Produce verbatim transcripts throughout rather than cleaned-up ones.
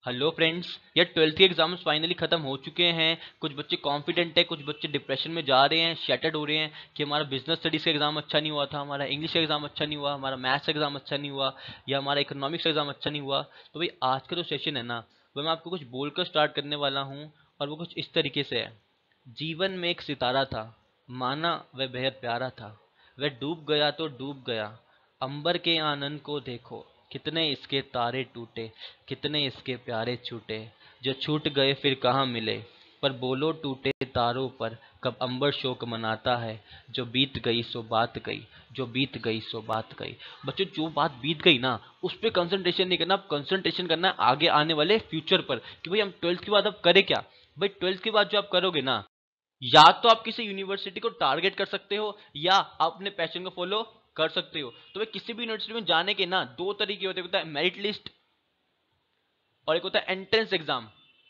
Hello friends, यार twelfth के exams finally खत्म हो चुके हैं। कुछ बच्चे कॉन्फिडेंट है, कुछ बच्चे डिप्रेशन में जा रहे हैं, शैटर्ड हो रहे हैं कि हमारा बिजनेस स्टडीज का एग्जाम अच्छा नहीं हुआ था, हमारा इंग्लिश का एग्जाम अच्छा नहीं हुआ, हमारा मैथ्स का एग्जाम अच्छा नहीं हुआ, या हमारा इकोनॉमिक्स का एग्जाम अच्छा नहीं हुआ। तो भाई आज का जो सेशन है ना, वो मैं आपको कुछ बोलकर स्टार्ट करने वाला हूँ। और वो कुछ इस तरीके से है। जीवन में एक सितारा था, माना वह बेहद प्यारा था। वह डूब गया तो डूब गया, अंबर के आनंद को देखो, कितने इसके तारे टूटे, कितने इसके प्यारे छूटे, जो छूट गए फिर कहाँ मिले। पर बोलो टूटे तारों पर कब अंबर शोक मनाता है। जो बीत गई सो बात गई, जो बीत गई सो बात गई। बच्चों, जो बात बीत गई ना, उस पर कंसंट्रेशन नहीं करना, कंसंट्रेशन करना है आगे आने वाले फ्यूचर पर कि भाई हम ट्वेल्थ के बाद अब करें क्या। भाई ट्वेल्थ के बाद जो आप करोगे ना, या तो आप किसी यूनिवर्सिटी को टारगेट कर सकते हो, या आप अपने पैशन को फॉलो कर सकते हो। तो भाई किसी भी यूनिवर्सिटी में जाने के ना दो तरीके होते हैं, होता है मेरिट लिस्ट और एक होता है एंट्रेंस एग्जाम।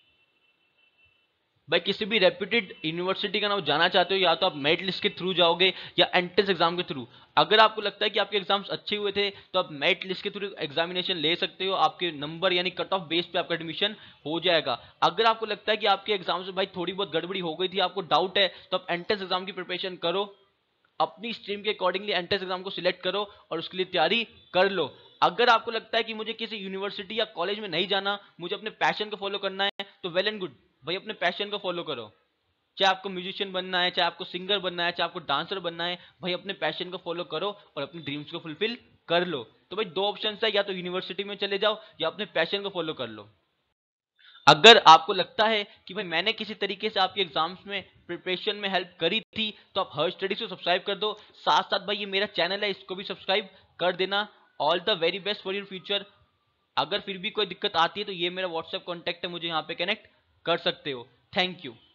भाई किसी भी रेप्यूटेड यूनिवर्सिटी का ना जाना चाहते हो, या तो आप मेरिट लिस्ट के थ्रू जाओगे या एंट्रेंस एग्जाम के थ्रू। अगर आपको लगता है कि आपके एग्जाम्स अच्छे हुए थे तो आप मेरिट लिस्ट के थ्रू एग्जामिनेशन ले सकते हो, आपके नंबर यानी कट ऑफ बेस पे आपका एडमिशन हो जाएगा। अगर आपको लगता है कि आपके एग्जाम्स में भाई थोड़ी बहुत गड़बड़ी हो गई थी, आपको डाउट है, तो आप एंट्रेंस एग्जाम की प्रिपरेशन करो, अपनी स्ट्रीम के अकॉर्डिंगली एंट्रेंस एग्जाम को सिलेक्ट करो और उसके लिए तैयारी कर लो। अगर आपको लगता है कि मुझे किसी यूनिवर्सिटी या कॉलेज में नहीं जाना, मुझे अपने पैशन को फॉलो करना है, तो वेल एंड गुड, भाई अपने पैशन को फॉलो करो। चाहे आपको म्यूजिशियन बनना है, चाहे आपको सिंगर बनना है, चाहे आपको डांसर बनना है, भाई अपने पैशन को फॉलो करो और अपने ड्रीम्स को फुलफिल कर लो। तो भाई दो ऑप्शन है, या तो यूनिवर्सिटी में चले जाओ या अपने पैशन को फॉलो कर लो। अगर आपको लगता है कि भाई मैंने किसी तरीके से आपके एग्जाम्स में प्रिपरेशन में हेल्प करी थी, तो आप हर स्टडीज को सब्सक्राइब कर दो। साथ साथ भाई ये मेरा चैनल है, इसको भी सब्सक्राइब कर देना। All the very best for your future. अगर फिर भी कोई दिक्कत आती है तो ये मेरा व्हाट्सएप कॉन्टैक्ट है, मुझे यहाँ पे कनेक्ट कर सकते हो। Thank you.